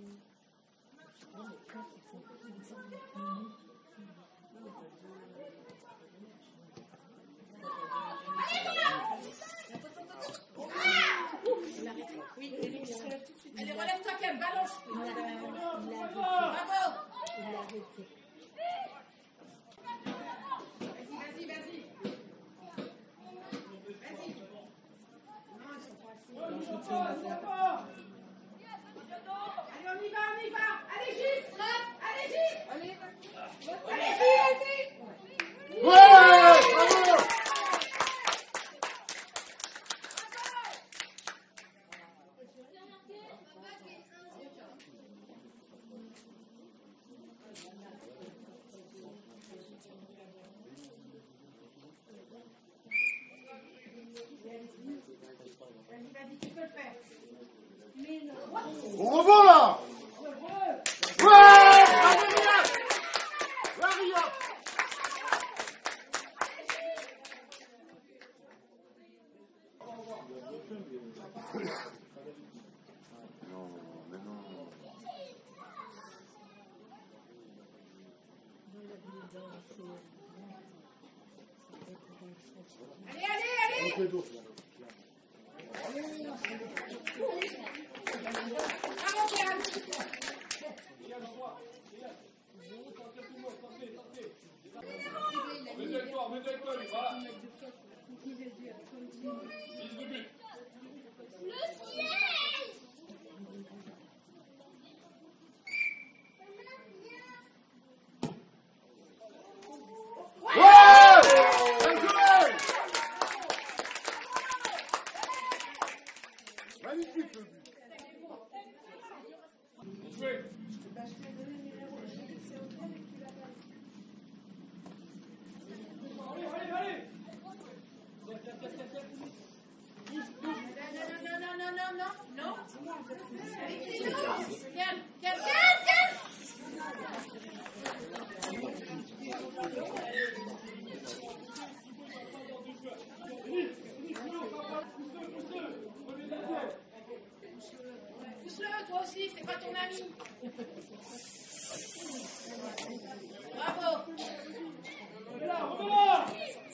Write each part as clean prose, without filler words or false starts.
Oui, allez, relève-toi, Kem, balance. Bravo. Il l'a arrêté. Vas-y. Vas-y. Non, ils sont pas assez. Allez, on y va. Allez, Gilles. Allez, Gilles. Allez, Ouais, bravo. Vas-y, tu peux le faire. On revoit là. Ouais, bravo Riyad. Ouais, Riyad. Non, mais non. Allez. Bravo, Pierre. Mets-toi, voilà. Magnifique le but. Jouez. Allez. Non. Viens. Pousse-le, toi aussi, c'est pas ton ami. Bravo. Remets-la.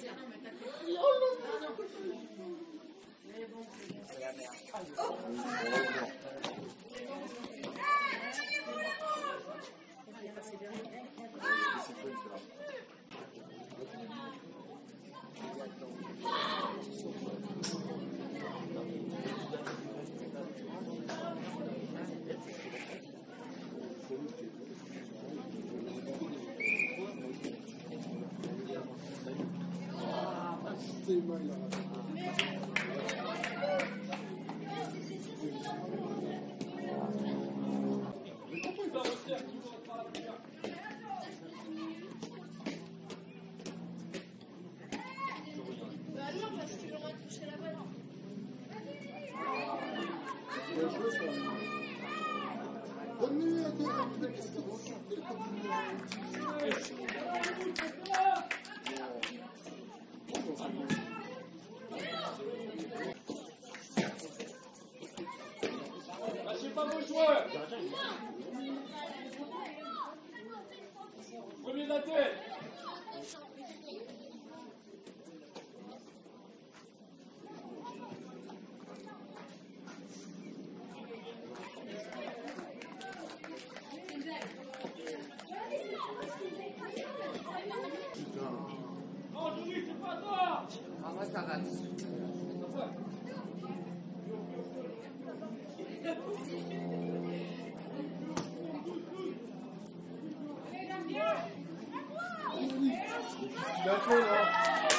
Lâchez pas vos joueurs. Premier de la tête. Non, Johnny, c'est pas toi. Ah, moi, ça rate. Il a fait là.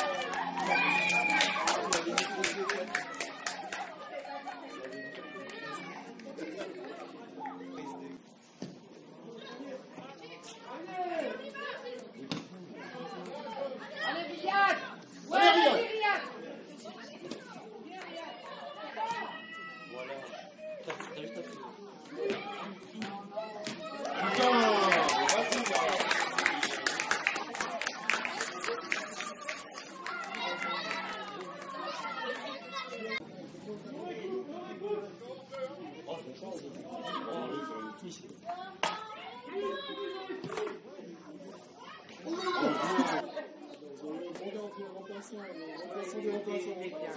Allez, Riyad. Ouais, Allez, Riyad. vas-y, Riyad. Putain, vas-y là. de rotation.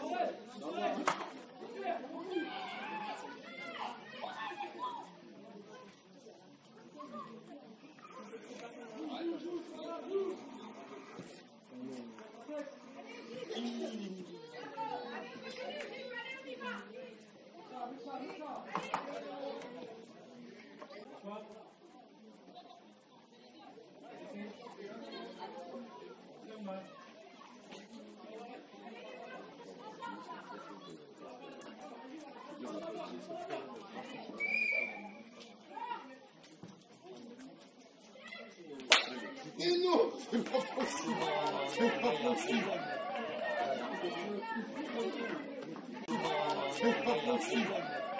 Mais non, c'est pas possible. C'est pas possible. C'est pas possible.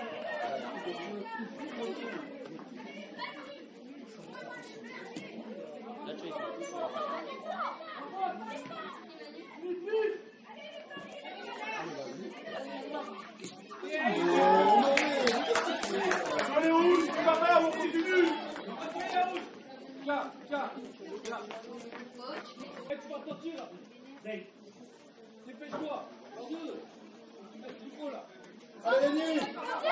Allez, rouge, c'est pas grave, on continue. Tiens. Tu vas sortir là. Dépêche-toi. Il faut là. Allez, Denis.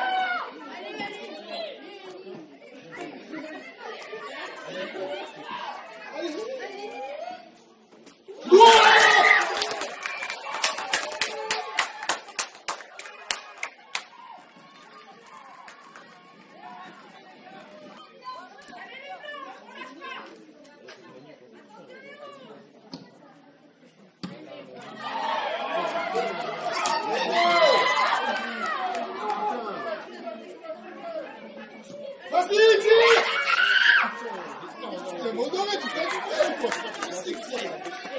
Vas-y, tire! C'est mon domaine, tu fais exprès ou quoi? C'est exprès.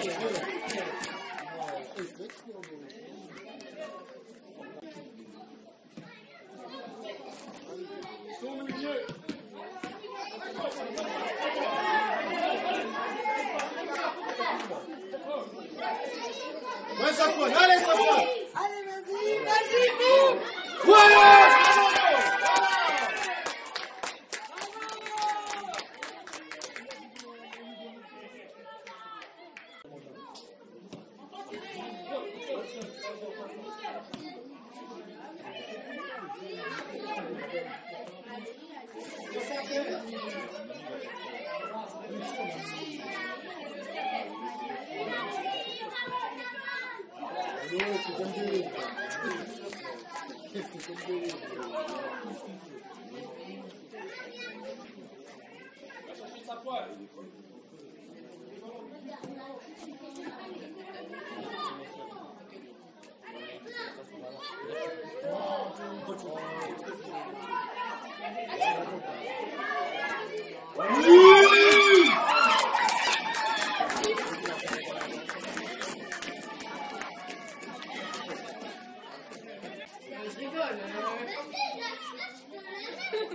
Tourne le milieu. Ouais, Safwan, allez, Safwan! Allez, vas-y, boum! Ouais! C'est comme des...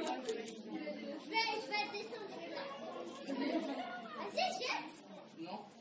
Je vais descendre. Vas-y,